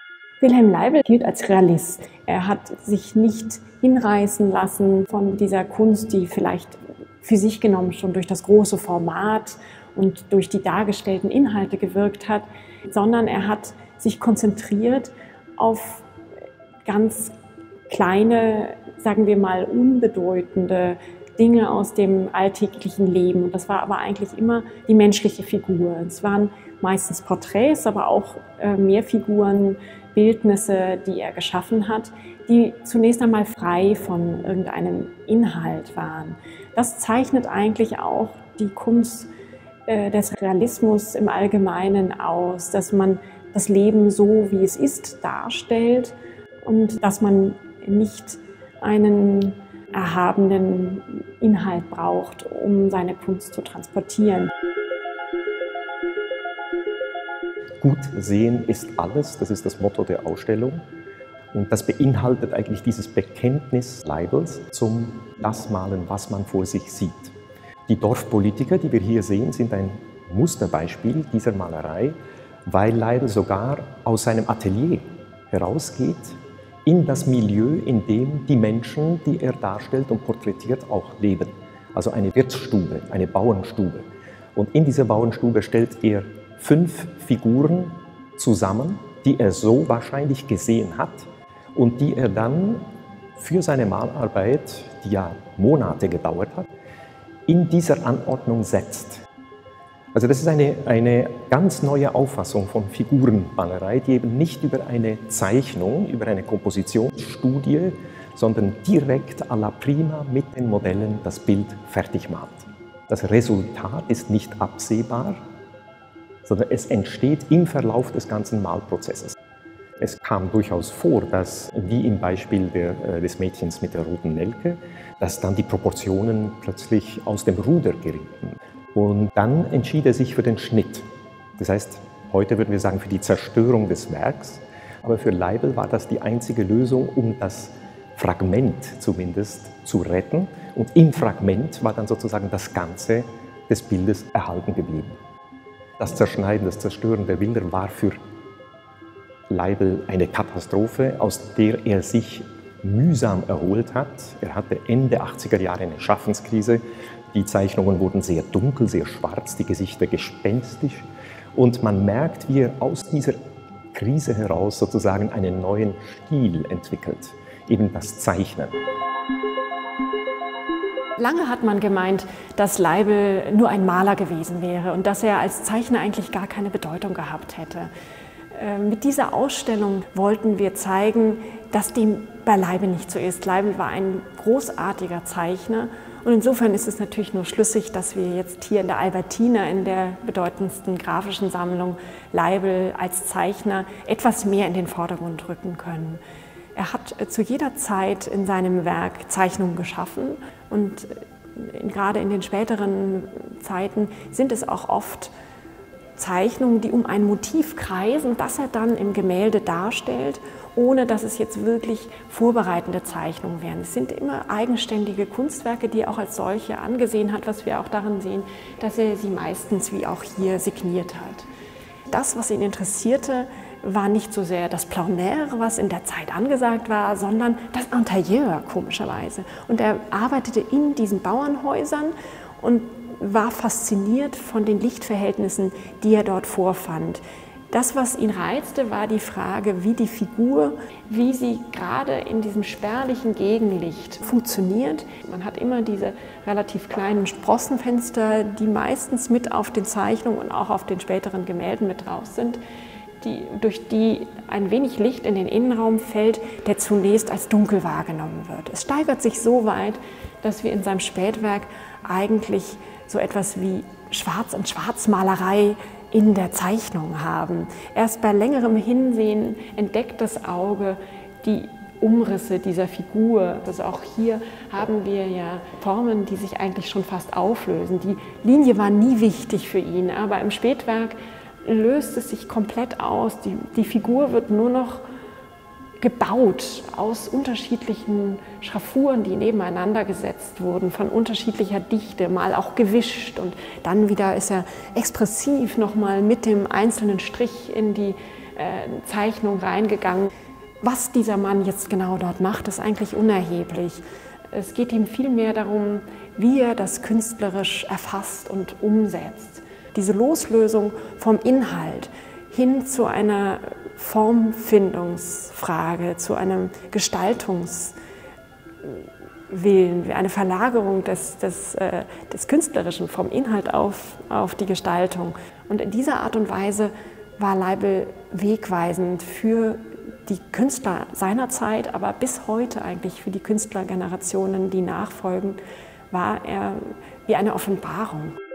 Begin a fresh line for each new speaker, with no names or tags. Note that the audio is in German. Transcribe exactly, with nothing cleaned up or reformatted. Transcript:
Wilhelm Leibl gilt als Realist. Er hat sich nicht hinreißen lassen von dieser Kunst, die vielleicht für sich genommen schon durch das große Format und durch die dargestellten Inhalte gewirkt hat, sondern er hat sich konzentriert auf ganz kleine, sagen wir mal, unbedeutende Dinge aus dem alltäglichen Leben. Und das war aber eigentlich immer die menschliche Figur. Es waren meistens Porträts, aber auch äh, Mehrfiguren, Bildnisse, die er geschaffen hat, die zunächst einmal frei von irgendeinem Inhalt waren. Das zeichnet eigentlich auch die Kunst äh, des Realismus im Allgemeinen aus, dass man das Leben so, wie es ist, darstellt und dass man nicht einen erhabenen Inhalt braucht, um seine Kunst zu transportieren.
Gut sehen ist alles, das ist das Motto der Ausstellung. Und das beinhaltet eigentlich dieses Bekenntnis Leibls zum das Malen, was man vor sich sieht. Die Dorfpolitiker, die wir hier sehen, sind ein Musterbeispiel dieser Malerei, weil Leibl sogar aus seinem Atelier herausgeht in das Milieu, in dem die Menschen, die er darstellt und porträtiert, auch leben. Also eine Wirtsstube, eine Bauernstube. Und in dieser Bauernstube stellt er fünf Figuren zusammen, die er so wahrscheinlich gesehen hat und die er dann für seine Malarbeit, die ja Monate gedauert hat, in dieser Anordnung setzt. Also das ist eine, eine ganz neue Auffassung von Figurenmalerei, die eben nicht über eine Zeichnung, über eine Kompositionsstudie, sondern direkt à la prima mit den Modellen das Bild fertig malt. Das Resultat ist nicht absehbar, sondern es entsteht im Verlauf des ganzen Malprozesses. Es kam durchaus vor, dass, wie im Beispiel der, des Mädchens mit der roten Nelke, dass dann die Proportionen plötzlich aus dem Ruder gerieten. Und dann entschied er sich für den Schnitt. Das heißt, heute würden wir sagen, für die Zerstörung des Werks. Aber für Leibl war das die einzige Lösung, um das Fragment zumindest zu retten. Und im Fragment war dann sozusagen das Ganze des Bildes erhalten geblieben. Das Zerschneiden, das Zerstören der Bilder war für Leibl eine Katastrophe, aus der er sich mühsam erholt hat. Er hatte Ende achtziger Jahre eine Schaffenskrise. Die Zeichnungen wurden sehr dunkel, sehr schwarz, die Gesichter gespenstisch. Und man merkt, wie er aus dieser Krise heraus sozusagen einen neuen Stil entwickelt, eben das Zeichnen.
Lange hat man gemeint, dass Leibl nur ein Maler gewesen wäre und dass er als Zeichner eigentlich gar keine Bedeutung gehabt hätte. Mit dieser Ausstellung wollten wir zeigen, dass dem bei Leibl nicht so ist. Leibl war ein großartiger Zeichner und insofern ist es natürlich nur schlüssig, dass wir jetzt hier in der Albertina, in der bedeutendsten grafischen Sammlung, Leibl als Zeichner etwas mehr in den Vordergrund rücken können. Er hat zu jeder Zeit in seinem Werk Zeichnungen geschaffen und gerade in den späteren Zeiten sind es auch oft Zeichnungen, die um ein Motiv kreisen, das er dann im Gemälde darstellt, ohne dass es jetzt wirklich vorbereitende Zeichnungen wären. Es sind immer eigenständige Kunstwerke, die er auch als solche angesehen hat, was wir auch darin sehen, dass er sie meistens wie auch hier signiert hat. Das, was ihn interessierte, war nicht so sehr das Plein Air, was in der Zeit angesagt war, sondern das Interieur, komischerweise. Und er arbeitete in diesen Bauernhäusern und war fasziniert von den Lichtverhältnissen, die er dort vorfand. Das, was ihn reizte, war die Frage, wie die Figur, wie sie gerade in diesem spärlichen Gegenlicht funktioniert. Man hat immer diese relativ kleinen Sprossenfenster, die meistens mit auf den Zeichnungen und auch auf den späteren Gemälden mit drauf sind, die, durch die ein wenig Licht in den Innenraum fällt, der zunächst als dunkel wahrgenommen wird. Es steigert sich so weit, dass wir in seinem Spätwerk eigentlich so etwas wie Schwarz- und Schwarzmalerei in der Zeichnung haben. Erst bei längerem Hinsehen entdeckt das Auge die Umrisse dieser Figur. Also auch hier haben wir ja Formen, die sich eigentlich schon fast auflösen. Die Linie war nie wichtig für ihn, aber im Spätwerk löst es sich komplett aus. Die, die Figur wird nur noch gebaut aus unterschiedlichen Schraffuren, die nebeneinander gesetzt wurden, von unterschiedlicher Dichte, mal auch gewischt und dann wieder ist er expressiv nochmal mit dem einzelnen Strich in die äh, Zeichnung reingegangen. Was dieser Mann jetzt genau dort macht, ist eigentlich unerheblich. Es geht ihm vielmehr darum, wie er das künstlerisch erfasst und umsetzt. Diese Loslösung vom Inhalt hin zu einer Formfindungsfrage, zu einem Gestaltungswillen, eine Verlagerung des, des, äh, des Künstlerischen vom Inhalt auf, auf die Gestaltung. Und in dieser Art und Weise war Leibl wegweisend für die Künstler seiner Zeit, aber bis heute eigentlich für die Künstlergenerationen, die nachfolgen, war er wie eine Offenbarung.